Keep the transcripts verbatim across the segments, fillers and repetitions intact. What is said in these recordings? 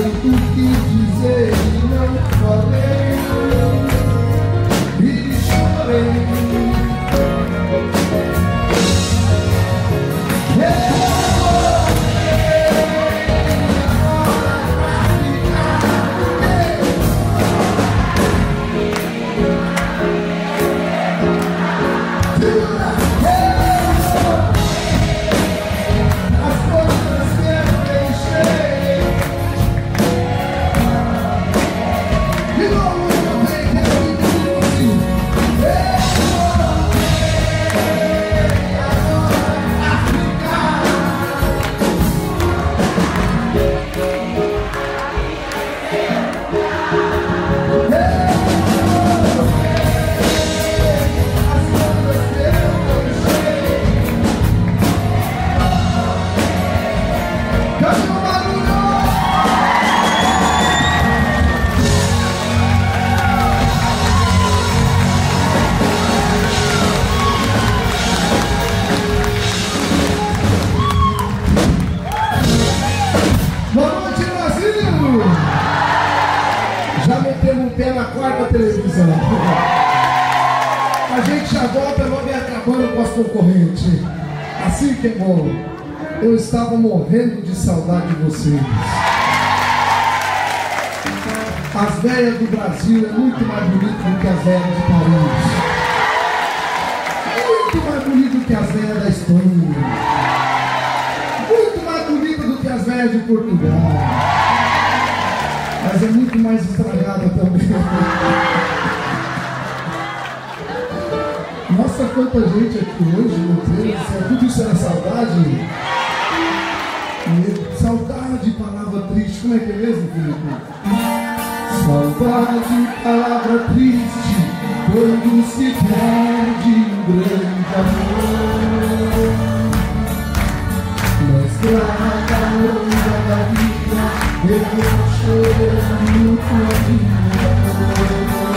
tanto que dizer e não falei, e chorei. Já metemos o pé na quarta televisão. A gente já volta logo e acabando com as concorrentes. Assim que é bom. Eu estava morrendo de saudade de vocês. As velhas do Brasil é muito mais bonito do que as velhas de Paris. Muito mais bonito do que as velhas da Espanha. Muito mais bonito do que as velhas de Portugal. Mas é muito mais estragada também. Nossa, quanta gente aqui hoje, meu Deus do céu. Tudo isso era saudade? Saudade, palavra triste. Como é que é mesmo, Felipe? Saudade, palavra triste, quando se perde um grande amor. Na estrada longa da vida, eu vou chorando por amor.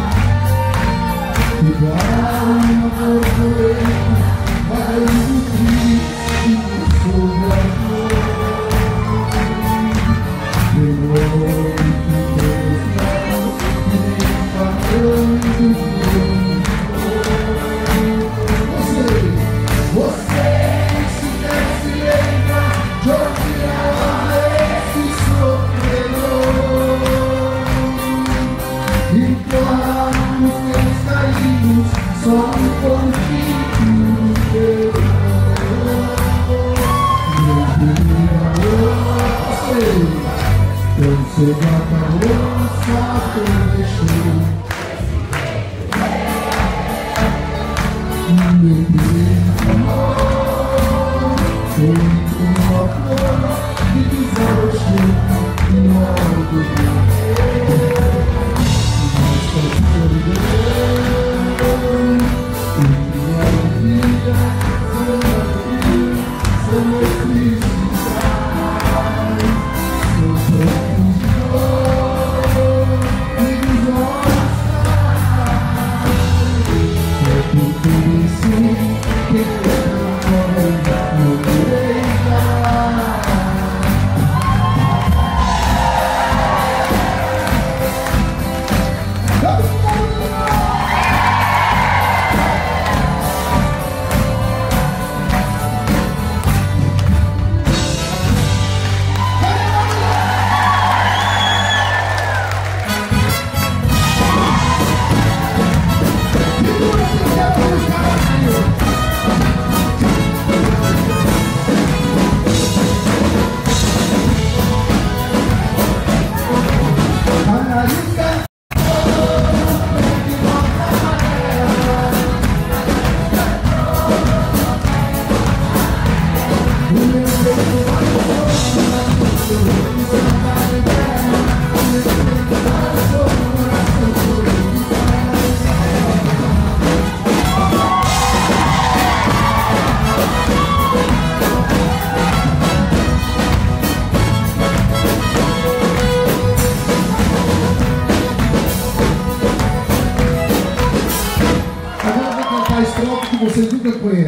Igual uma borboleta, vai triste sobre a flor. Demora que Deus não me falando. Você, você se se lembra de onde ela se sofreu. E claro, os meus carinhos só um pouquinho teu amor. Eu sei que acabou, só que deixou. Meu Deus, amor, foi uma flor que desabrochou logo de nossa solidão. E minha vida, são meus tristes. Vocês nunca conhecem.